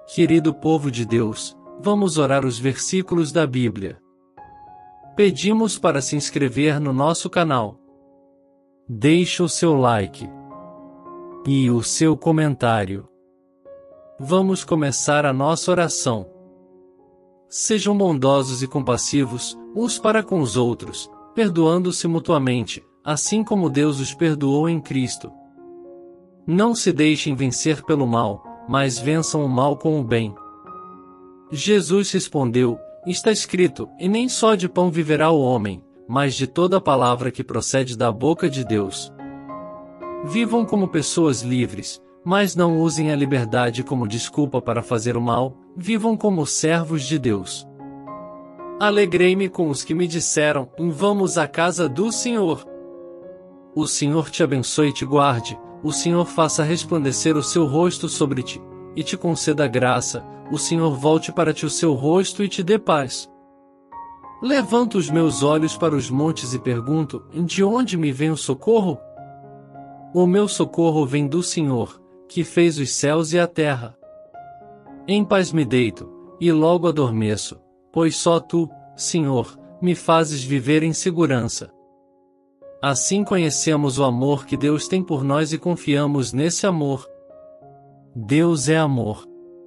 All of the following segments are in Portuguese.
Querido povo de Deus, vamos orar os versículos da Bíblia. Pedimos para se inscrever no nosso canal. Deixe o seu like e o seu comentário. Vamos começar a nossa oração. Sejam bondosos e compassivos, uns para com os outros, perdoando-se mutuamente, assim como Deus os perdoou em Cristo. Não se deixem vencer pelo mal, mas vençam o mal com o bem. Jesus respondeu: está escrito, e nem só de pão viverá o homem, mas de toda a palavra que procede da boca de Deus. Vivam como pessoas livres, mas não usem a liberdade como desculpa para fazer o mal, vivam como servos de Deus. Alegrei-me com os que me disseram: vamos à casa do Senhor. O Senhor te abençoe e te guarde, o Senhor faça resplandecer o seu rosto sobre ti, e te conceda graça, o Senhor volte para ti o seu rosto e te dê paz. Levanto os meus olhos para os montes e pergunto: de onde me vem o socorro? O meu socorro vem do Senhor, que fez os céus e a terra. Em paz me deito, e logo adormeço, pois só tu, Senhor, me fazes viver em segurança. Assim conhecemos o amor que Deus tem por nós e confiamos nesse amor. Deus é amor.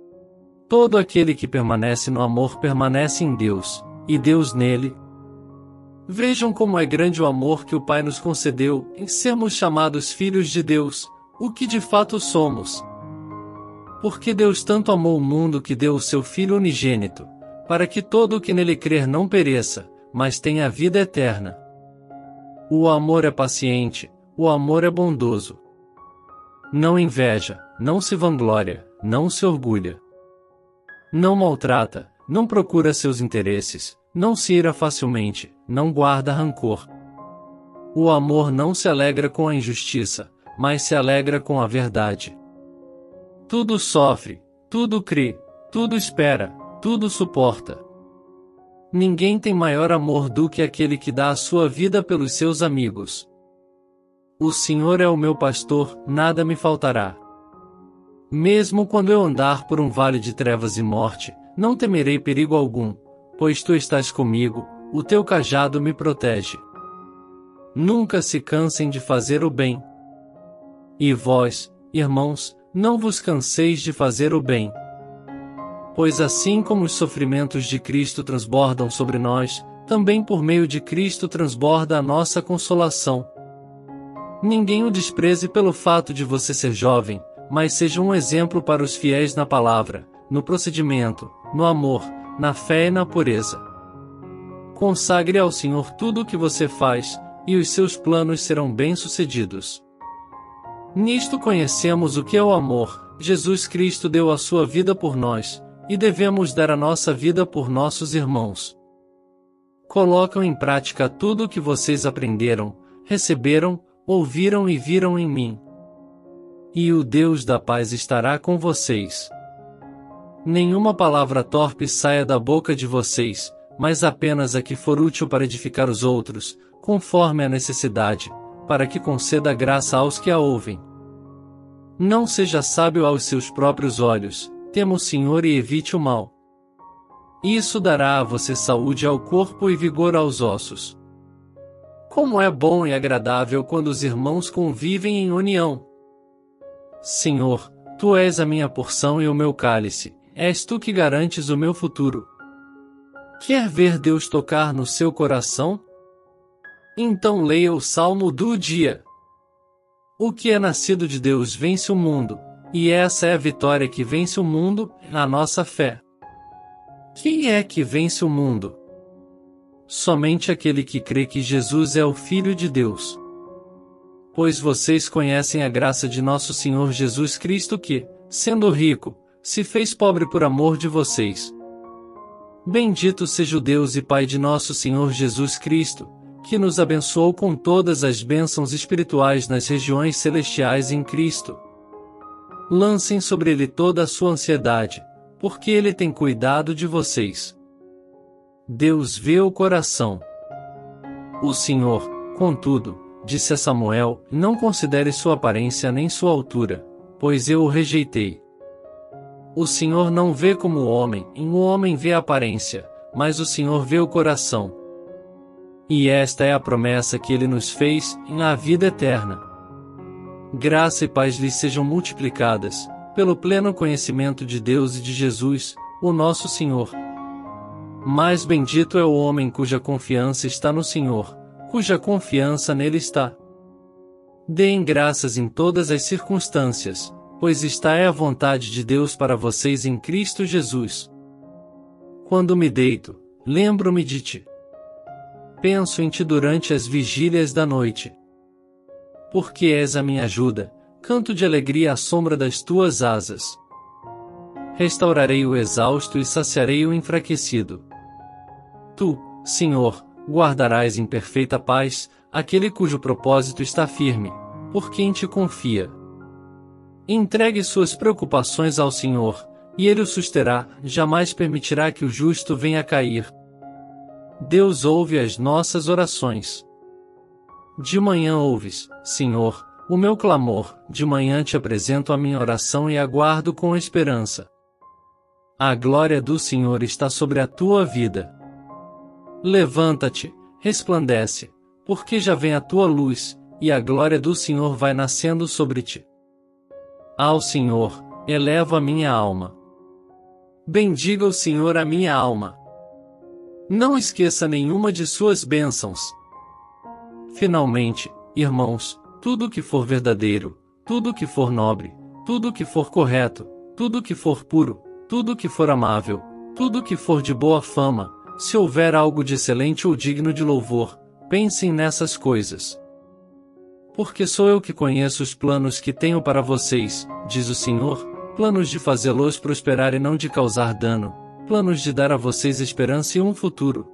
Todo aquele que permanece no amor permanece em Deus, e Deus nele. Vejam como é grande o amor que o Pai nos concedeu, em sermos chamados filhos de Deus, o que de fato somos. Porque Deus tanto amou o mundo que deu o seu Filho unigênito, para que todo o que nele crer não pereça, mas tenha a vida eterna. O amor é paciente, o amor é bondoso. Não inveja, não se vangloria, não se orgulha. Não maltrata, não procura seus interesses, não se ira facilmente, não guarda rancor. O amor não se alegra com a injustiça, mas se alegra com a verdade. Tudo sofre, tudo crê, tudo espera, tudo suporta. Ninguém tem maior amor do que aquele que dá a sua vida pelos seus amigos. O Senhor é o meu pastor, nada me faltará. Mesmo quando eu andar por um vale de trevas e morte, não temerei perigo algum, pois tu estás comigo, o teu cajado me protege. Nunca se cansem de fazer o bem. E vós, irmãos, não vos canseis de fazer o bem. Pois assim como os sofrimentos de Cristo transbordam sobre nós, também por meio de Cristo transborda a nossa consolação. Ninguém o despreze pelo fato de você ser jovem, mas seja um exemplo para os fiéis na palavra, no procedimento, no amor, na fé e na pureza. Consagre ao Senhor tudo o que você faz, e os seus planos serão bem-sucedidos. Nisto conhecemos o que é o amor: Jesus Cristo deu a sua vida por nós, e devemos dar a nossa vida por nossos irmãos. Colocam em prática tudo o que vocês aprenderam, receberam, ouviram e viram em mim. E o Deus da paz estará com vocês. Nenhuma palavra torpe saia da boca de vocês, mas apenas a que for útil para edificar os outros, conforme a necessidade, para que conceda graça aos que a ouvem. Não seja sábio aos seus próprios olhos, tema o Senhor e evite o mal. Isso dará a você saúde ao corpo e vigor aos ossos. Como é bom e agradável quando os irmãos convivem em união. Senhor, tu és a minha porção e o meu cálice, és tu que garantes o meu futuro. Quer ver Deus tocar no seu coração? Então leia o Salmo do dia. O que é nascido de Deus vence o mundo. E essa é a vitória que vence o mundo, a nossa fé. Quem é que vence o mundo? Somente aquele que crê que Jesus é o Filho de Deus. Pois vocês conhecem a graça de nosso Senhor Jesus Cristo que, sendo rico, se fez pobre por amor de vocês. Bendito seja o Deus e Pai de nosso Senhor Jesus Cristo, que nos abençoou com todas as bênçãos espirituais nas regiões celestiais em Cristo. Lancem sobre ele toda a sua ansiedade, porque ele tem cuidado de vocês. Deus vê o coração. O Senhor, contudo, disse a Samuel: não considere sua aparência nem sua altura, pois eu o rejeitei. O Senhor não vê como o homem vê a aparência, mas o Senhor vê o coração. E esta é a promessa que Ele nos fez, a vida eterna. Graça e paz lhes sejam multiplicadas, pelo pleno conhecimento de Deus e de Jesus, o nosso Senhor. Mais bendito é o homem cuja confiança está no Senhor, cuja confiança nele está. Deem graças em todas as circunstâncias, pois esta é a vontade de Deus para vocês em Cristo Jesus. Quando me deito, lembro-me de ti. Penso em ti durante as vigílias da noite. Porque és a minha ajuda, canto de alegria à sombra das tuas asas. Restaurarei o exausto e saciarei o enfraquecido. Tu, Senhor, guardarás em perfeita paz aquele cujo propósito está firme, por quem te confia. Entregue suas preocupações ao Senhor, e Ele o susterá, jamais permitirá que o justo venha a cair. Deus ouve as nossas orações. De manhã ouves, Senhor, o meu clamor, de manhã te apresento a minha oração e aguardo com esperança. A glória do Senhor está sobre a tua vida. Levanta-te, resplandece, porque já vem a tua luz, e a glória do Senhor vai nascendo sobre ti. Ao Senhor, elevo a minha alma. Bendiga o Senhor a minha alma. Não esqueça nenhuma de suas bênçãos. Finalmente, irmãos, tudo que for verdadeiro, tudo que for nobre, tudo que for correto, tudo que for puro, tudo que for amável, tudo que for de boa fama, se houver algo de excelente ou digno de louvor, pensem nessas coisas. Porque sou eu que conheço os planos que tenho para vocês, diz o Senhor, planos de fazê-los prosperar e não de causar dano, planos de dar a vocês esperança e um futuro.